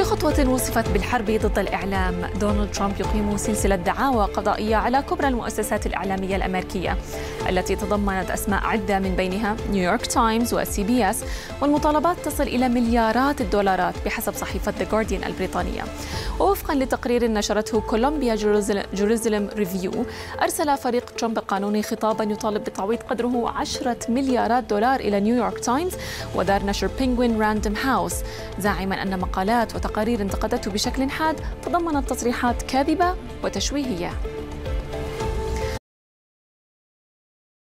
خطوة وصفت بالحرب ضد الإعلام، دونالد ترامب يقيم سلسلة دعاوى قضائية على كبرى المؤسسات الإعلامية الأمريكية التي تضمنت أسماء عدة من بينها نيويورك تايمز وسي بي اس، والمطالبات تصل إلى مليارات الدولارات بحسب صحيفة The Guardian البريطانية. ووفقا لتقرير نشرته كولومبيا جيروزاليم ريفيو، أرسل فريق ترامب القانوني خطابا يطالب بتعويض قدره 10 مليارات دولار إلى نيويورك تايمز ودار نشر بينغوين راندوم هاوس، زاعما أن مقالات وتقارير انتقدته بشكل حاد تضمنت تصريحات كاذبة وتشويهية.